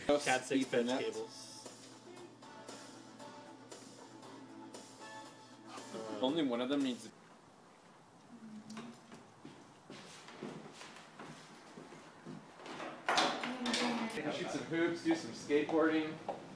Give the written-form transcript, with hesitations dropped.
Cat 6 fence cables. Only one of them needs. Shoot some hoops, do some skateboarding.